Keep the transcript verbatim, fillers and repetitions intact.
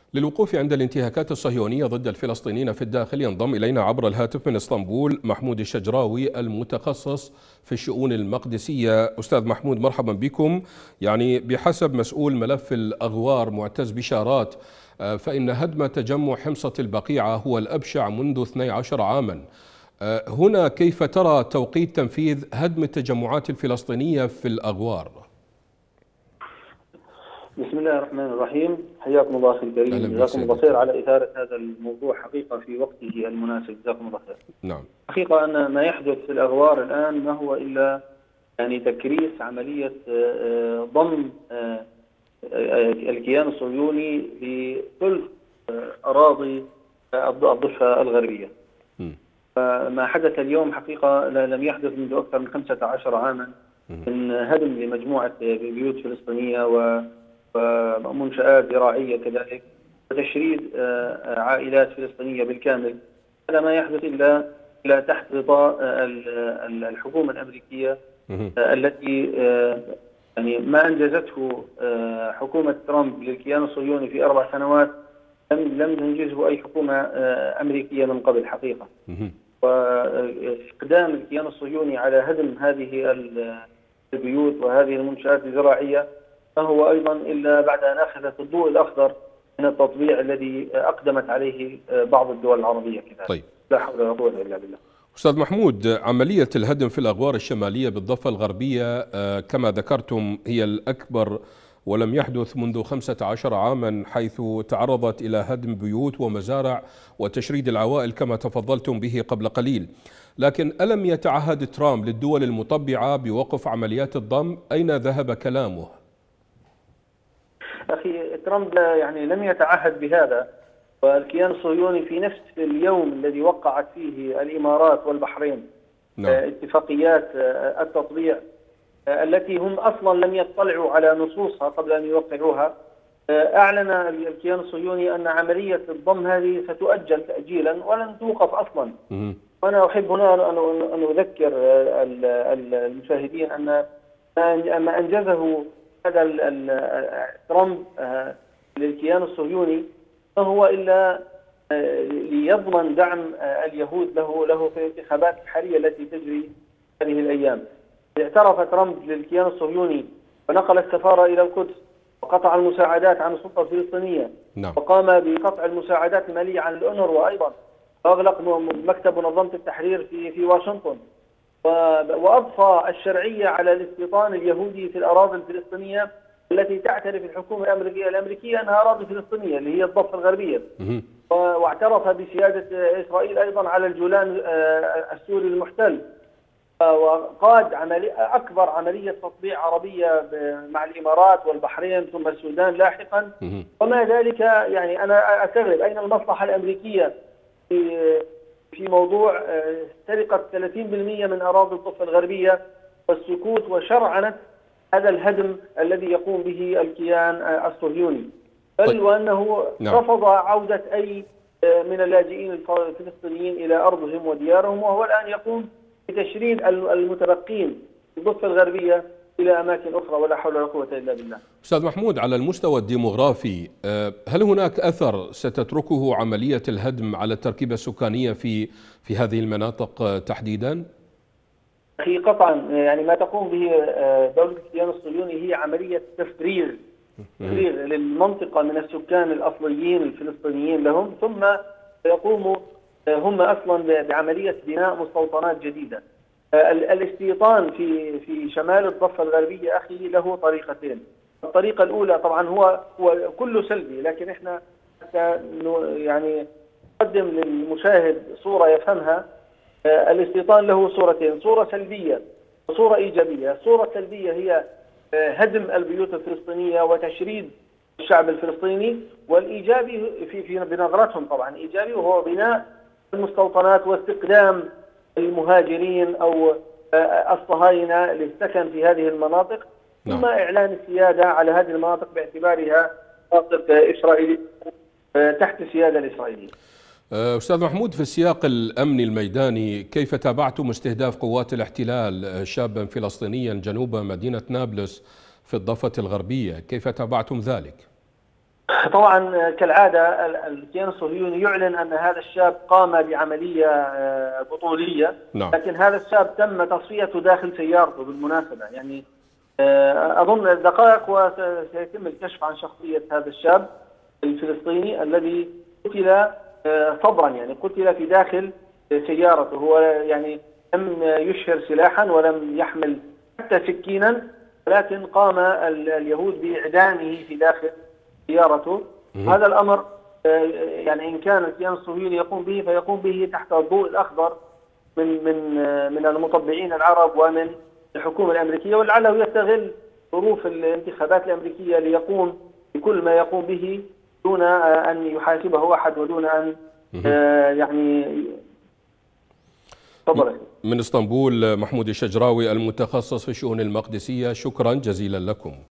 للوقوف عند الانتهاكات الصهيونية ضد الفلسطينيين في الداخل ينضم إلينا عبر الهاتف من اسطنبول محمود الشجراوي المتخصص في الشؤون المقدسية. أستاذ محمود مرحبا بكم. يعني بحسب مسؤول ملف الأغوار معتز بشارات فإن هدم تجمع حمصة البقيعة هو الأبشع منذ اثني عشر عاما. هنا كيف ترى توقيت تنفيذ هدم التجمعات الفلسطينية في الأغوار؟ بسم الله الرحمن الرحيم، حياكم الله اخي الكريم، جزاكم الله خير على اثاره هذا الموضوع حقيقه في وقته المناسب، جزاكم الله خير. نعم. حقيقه ان ما يحدث في الاغوار الان ما هو الا يعني تكريس عمليه ضم الكيان الصهيوني لثلث اراضي الضفه الغربيه. فما حدث اليوم حقيقه لم يحدث منذ اكثر من خمسة عشر عاما من هدم لمجموعه بيوت فلسطينيه و ومنشآت زراعية كذلك وتشريد عائلات فلسطينية بالكامل. هذا ما يحدث إلا إلا تحت غطاء الحكومة الأمريكية التي يعني ما أنجزته حكومة ترامب للكيان الصهيوني في أربع سنوات لم لم تنجزه أي حكومة أمريكية من قبل حقيقة. واستخدام الكيان الصهيوني على هدم هذه البيوت وهذه المنشآت الزراعية هو أيضا إلا بعد أن أخذت الضوء الأخضر من التطبيع الذي أقدمت عليه بعض الدول العربية كذلك. طيب. لا حول ولا قوة إلا بالله. أستاذ محمود، عملية الهدم في الأغوار الشمالية بالضفة الغربية كما ذكرتم هي الأكبر ولم يحدث منذ خمسة عشر عاما، حيث تعرضت إلى هدم بيوت ومزارع وتشريد العوائل كما تفضلتم به قبل قليل. لكن ألم يتعهد ترامب للدول المطبعة بوقف عمليات الضم؟ أين ذهب كلامه؟ أخي ترامب يعني لم يتعهد بهذا، والكيان الصهيوني في نفس اليوم الذي وقعت فيه الإمارات والبحرين نعم. اتفاقيات التطبيع التي هم أصلا لم يطلعوا على نصوصها قبل أن يوقعوها، أعلن الكيان الصهيوني أن عملية الضم هذه ستؤجل تأجيلا ولن توقف أصلا. وأنا أحب هنا أن أذكر المشاهدين أن ما أنجزه هذا ترامب للكيان الصهيوني فهو إلا ليضمن دعم اليهود له له في الانتخابات الحالية التي تجري هذه الأيام. اعترف ترامب للكيان الصهيوني ونقل السفارة إلى القدس وقطع المساعدات عن السلطة الفلسطينية نعم. وقام بقطع المساعدات المالية عن الأونروا أيضا، وأغلق مكتب منظمة التحرير في في واشنطن، وأضفى الشرعية على الاستيطان اليهودي في الأراضي الفلسطينية التي تعترف الحكومة الأمريكية الأمريكية أنها أراضي فلسطينية اللي هي الضفة الغربية، واعترف بسيادة إسرائيل أيضا على الجولان السوري المحتل، وقاد عملية أكبر عملية تطبيع عربية مع الإمارات والبحرين ثم السودان لاحقا. وما ذلك يعني أنا أستغرب أين المصلحة الأمريكية في في موضوع سرقة ثلاثين بالمئة من أراضي الضفة الغربية والسكوت وشرعنة هذا الهدم الذي يقوم به الكيان الصهيوني، بل وأنه نعم. رفض عودة أي من اللاجئين الفلسطينيين إلى أرضهم وديارهم، وهو الآن يقوم بتشريد المتبقين في الضفة الغربية إلى أماكن أخرى، ولا حول ولا قوة إلا بالله. أستاذ محمود، على المستوى الديموغرافي هل هناك أثر ستتركه عملية الهدم على التركيبة السكانية في في هذه المناطق تحديدا؟ أخي قطعا، يعني ما تقوم به دولة الكيان الصهيوني هي عملية تفريغ تفريغ للمنطقة من السكان الأصليين الفلسطينيين لهم، ثم يقوموا هم أصلا بعملية بناء مستوطنات جديدة. الاستيطان في في شمال الضفة الغربية أخي له طريقتين. الطريقة الأولى طبعا هو هو كله سلبي، لكن احنا حتى يعني نقدم للمشاهد صورة يفهمها. الاستيطان له صورتين، صورة سلبية وصورة إيجابية. الصورة السلبية هي هدم البيوت الفلسطينية وتشريد الشعب الفلسطيني، والإيجابي في في بنظرتهم طبعا إيجابي، وهو بناء المستوطنات واستقدام المهاجرين أو الصهاينة للسكن في هذه المناطق، ثم إعلان السيادة على هذه المناطق باعتبارها مناطق إسرائيلية تحت السيادة الإسرائيلية. أستاذ محمود، في السياق الأمني الميداني كيف تابعتم استهداف قوات الاحتلال شابا فلسطينيا جنوب مدينة نابلس في الضفة الغربية؟ كيف تابعتم ذلك؟ طبعا كالعادة الكيان الصهيوني يعلن أن هذا الشاب قام بعملية بطولية. نعم. لكن هذا الشاب تم تصفيته داخل سيارته بالمناسبة، يعني أظن دقائق وسيتم الكشف عن شخصية هذا الشاب الفلسطيني الذي قتل صبرا، يعني قتل في داخل سيارته. هو يعني لم يشهر سلاحا ولم يحمل حتى سكينا، ولكن قام اليهود بإعدامه في داخل سيارته. هذا الأمر يعني إن كان الكيان الصهيوني يقوم به فيقوم به تحت الضوء الأخضر من من من المطبعين العرب ومن الحكومة الأمريكية، ولعله يستغل ظروف الانتخابات الأمريكية ليقوم بكل ما يقوم به دون أن يحاسبه أحد ودون أن يعني تفضل. من اسطنبول محمود الشجراوي المتخصص في الشؤون المقدسية، شكرا جزيلا لكم.